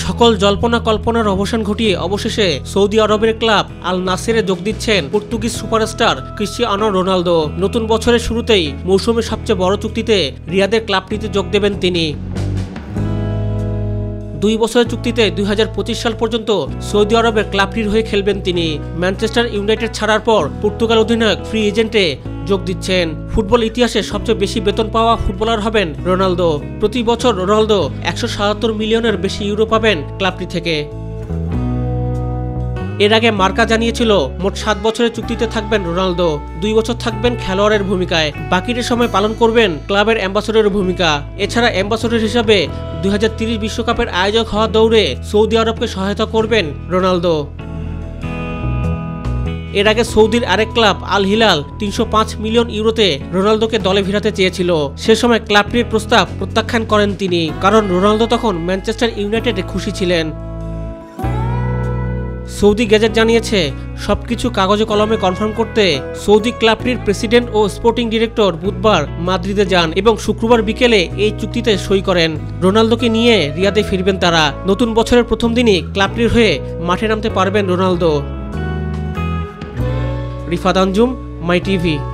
সকল জল্পনা কল্পনার অবসান ঘটিয়ে অবশেষে সৌদি আরবের ক্লাব আল নাসেরে যোগ দিচ্ছেন পর্তুগিজ সুপারস্টার ক্রিস্টিয়ানো রোনালদো। নতুন বছরের শুরুতেই মৌসুমের সবচেয়ে বড় চুক্তিতে রিয়াদের ক্লাবটিতে যোগ দেবেন তিনি। 2 বছরের চুক্তিতে 2025 সাল পর্যন্ত সৌদি আরবের ক্লাবটির হয়ে খেলবেন তিনি। ম্যানচেস্টার ইউনাইটেড ছাড়ার পর পর্তুগাল অধিনায়ক ফ্রি এজেন্টে যোগ দিচ্ছেন। ফুটবল ইতিহাসে সবচেয়ে বেশি বেতন পাওয়া ফুটবলার হবেন রোনালদো। প্রতি বছর রোনালদো 177 মিলিয়নের বেশি ইউরো পাবেন ক্লাবটি থেকে। এর আগে মার্কা জানিয়েছিল মোট 7 বছরের চুক্তিতে থাকবেন রোনালদো। 2 বছর থাকবেন খেলোয়াড়ের ভূমিকায়, বাকিটা সময় পালন করবেন ক্লাবের অ্যাম্বাসেডরের ভূমিকা। এছাড়া অ্যাম্বাসেডর হিসাবে 2030 বিশ্বকাপের আয়োজক হওয়া দৌড়ে সৌদি আরবকে সহায়তা করবেন রোনালদো। এর আগে সৌদির আরেক ক্লাব আল হিলাল 305 মিলিয়ন ইউরোতে রোনালদোকে দলে ভিড়াতে চেয়েছিল। সে সময় ক্লাবটির প্রস্তাব প্রত্যাখ্যান করেন তিনি, কারণ রোনালদো তখন ম্যানচেস্টার ইউনাইটেডে খুশি ছিলেন। সৌদি গেজেট জানিয়েছে সবকিছু কাগজে কলমে কনফার্ম করতে সৌদি ক্লাবটির প্রেসিডেন্ট ও স্পোর্টিং ডিরেক্টর বুধবার মাদ্রিদে যান এবং শুক্রবার বিকেলে এই চুক্তিতে সই করেন। রোনালদোকে নিয়ে রিয়াদে ফিরবেন তারা। নতুন বছরের প্রথম দিনই ক্লাবটির হয়ে মাঠে নামতে পারবেন Ronaldo. Rifat Anjum, my TV.